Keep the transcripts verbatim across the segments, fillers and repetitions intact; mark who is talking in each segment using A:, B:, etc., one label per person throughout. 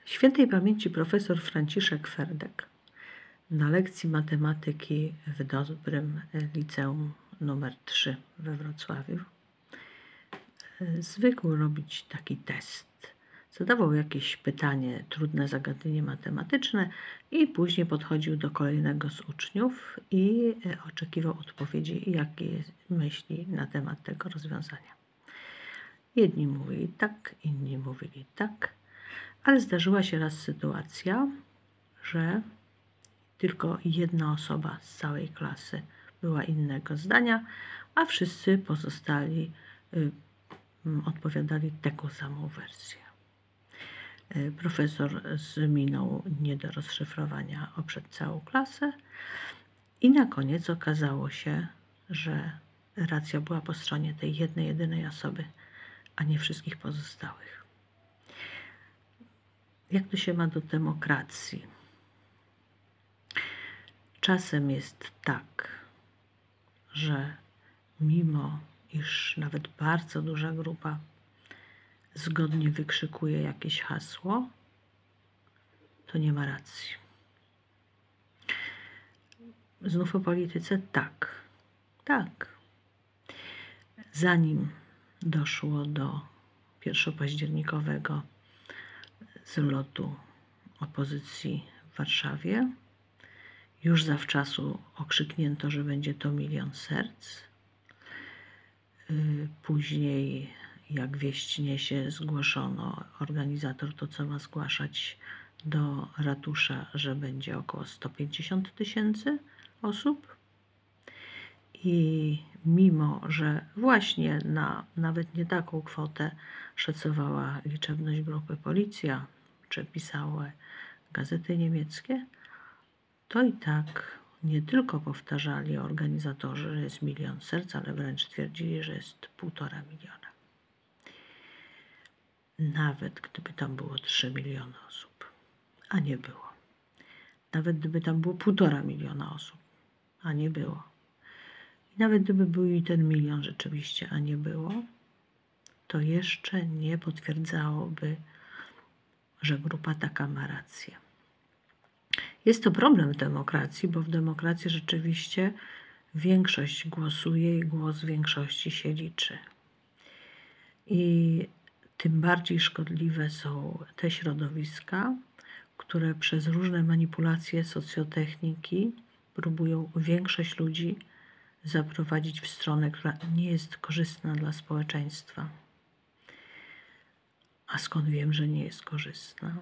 A: Świętej pamięci profesor Franciszek Ferdek na lekcji matematyki w dobrym liceum numer trzy we Wrocławiu zwykł robić taki test. Zadawał jakieś pytanie, trudne zagadnienie matematyczne i później podchodził do kolejnego z uczniów i oczekiwał odpowiedzi, jakie myśli na temat tego rozwiązania. Jedni mówili tak, inni mówili tak, ale zdarzyła się raz sytuacja, że tylko jedna osoba z całej klasy była innego zdania, a wszyscy pozostali y, odpowiadali taką samą wersję. Y, profesor z miną nie do rozszyfrowania oprzedł całą klasę i na koniec okazało się, że racja była po stronie tej jednej, jedynej osoby, a nie wszystkich pozostałych. Jak to się ma do demokracji? Czasem jest tak, że mimo iż nawet bardzo duża grupa zgodnie wykrzykuje jakieś hasło, to nie ma racji. Znów o polityce? Tak. Tak. Zanim doszło do pierwszopaździernikowego zlotu opozycji w Warszawie, już zawczasu okrzyknięto, że będzie to milion serc. Później, jak wieść niesie, zgłoszono, organizator to, co ma zgłaszać do ratusza, że będzie około sto pięćdziesiąt tysięcy osób. I mimo, że właśnie na nawet nie taką kwotę szacowała liczebność grupy policja, czy pisały gazety niemieckie, to i tak nie tylko powtarzali organizatorzy, że jest milion serc, ale wręcz twierdzili, że jest półtora miliona. Nawet gdyby tam było trzy miliony osób, a nie było. Nawet gdyby tam było półtora miliona osób, a nie było. I nawet gdyby był i ten milion rzeczywiście, a nie było, to jeszcze nie potwierdzałoby, że grupa taka ma rację. Jest to problem w demokracji, bo w demokracji rzeczywiście większość głosuje i głos większości się liczy. I tym bardziej szkodliwe są te środowiska, które przez różne manipulacje socjotechniki próbują większość ludzi zaprowadzić w stronę, która nie jest korzystna dla społeczeństwa. A skąd wiem, że nie jest korzystna?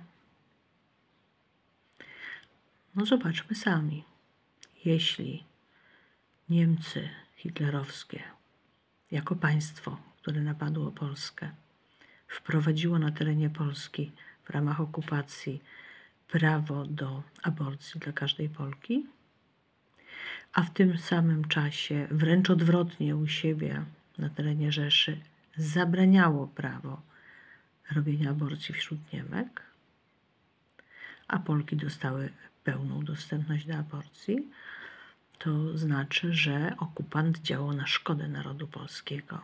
A: No zobaczmy sami. Jeśli Niemcy hitlerowskie, jako państwo, które napadło Polskę, wprowadziło na terenie Polski w ramach okupacji prawo do aborcji dla każdej Polki, a w tym samym czasie wręcz odwrotnie u siebie na terenie Rzeszy zabraniało prawo robienia aborcji wśród Niemek, a Polki dostały pełną dostępność do aborcji, to znaczy, że okupant działał na szkodę narodu polskiego.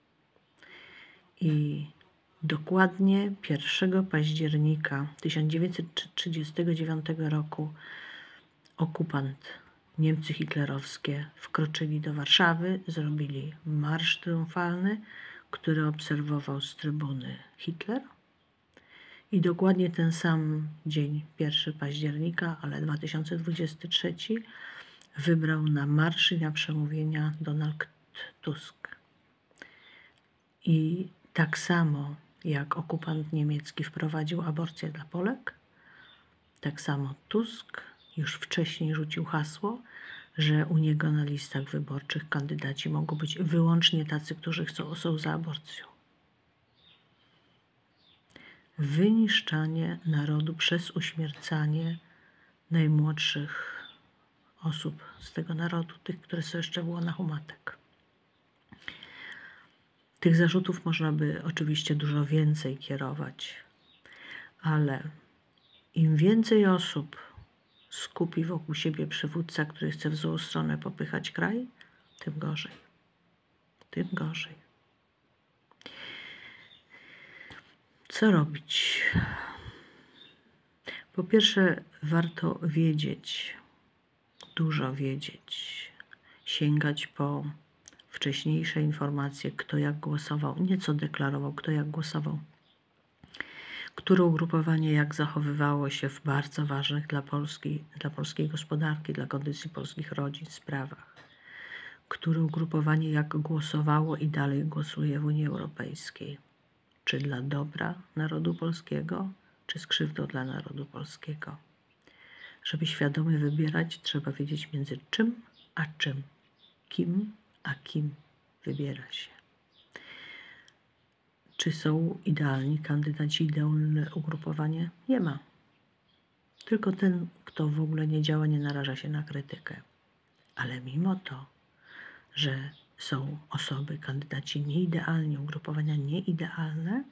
A: I dokładnie pierwszego października tysiąc dziewięćset trzydziestego dziewiątego roku okupant, Niemcy hitlerowskie, wkroczyli do Warszawy, zrobili marsz triumfalny, który obserwował z trybuny Hitler. I dokładnie ten sam dzień, pierwszego października, ale dwa tysiące dwudziesty trzeci, wybrał na marsz i na przemówienia Donald Tusk. I tak samo jak okupant niemiecki wprowadził aborcję dla Polek, tak samo Tusk już wcześniej rzucił hasło, że u niego na listach wyborczych kandydaci mogą być wyłącznie tacy, którzy chcą, są za aborcją. Wyniszczanie narodu przez uśmiercanie najmłodszych osób z tego narodu, tych, które są jeszcze w łonach u matek. Tych zarzutów można by oczywiście dużo więcej kierować, ale im więcej osób skupi wokół siebie przywódca, który chce w złą stronę popychać kraj, tym gorzej. Tym gorzej. Co robić? Po pierwsze, warto wiedzieć, dużo wiedzieć, sięgać po wcześniejsze informacje, kto jak głosował, nie co deklarował, kto jak głosował, które ugrupowanie jak zachowywało się w bardzo ważnych dla Polski, dla polskiej gospodarki, dla kondycji polskich rodzin sprawach, które ugrupowanie jak głosowało i dalej głosuje w Unii Europejskiej, czy dla dobra narodu polskiego, czy z krzywdą dla narodu polskiego. Żeby świadomie wybierać, trzeba wiedzieć między czym a czym, kim a kim wybiera się. Czy są idealni kandydaci, idealne ugrupowanie? Nie ma. Tylko ten, kto w ogóle nie działa, nie naraża się na krytykę. Ale mimo to, że są osoby, kandydaci nieidealni, ugrupowania nieidealne,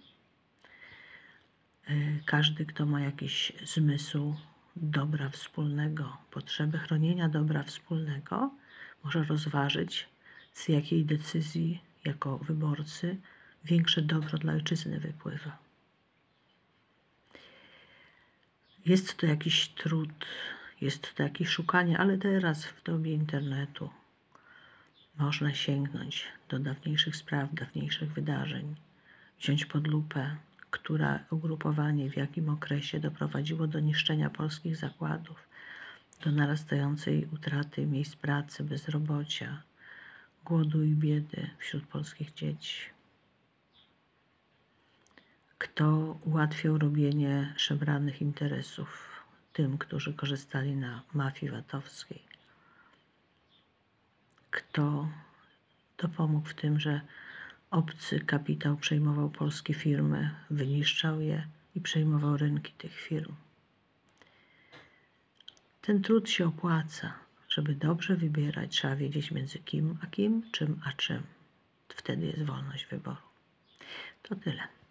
A: każdy, kto ma jakiś zmysł dobra wspólnego, potrzeby chronienia dobra wspólnego, może rozważyć, z jakiej decyzji jako wyborcy większe dobro dla ojczyzny wypływa. Jest to jakiś trud, jest to jakieś szukanie, ale teraz w dobie internetu można sięgnąć do dawniejszych spraw, dawniejszych wydarzeń, wziąć pod lupę, które ugrupowanie w jakim okresie doprowadziło do niszczenia polskich zakładów, do narastającej utraty miejsc pracy, bezrobocia, głodu i biedy wśród polskich dzieci. Kto ułatwiał robienie szemranych interesów tym, którzy korzystali na mafii VAT-owskiej? Kto dopomógł w tym, że obcy kapitał przejmował polskie firmy, wyniszczał je i przejmował rynki tych firm? Ten trud się opłaca. Żeby dobrze wybierać, trzeba wiedzieć między kim a kim, czym a czym. Wtedy jest wolność wyboru. To tyle.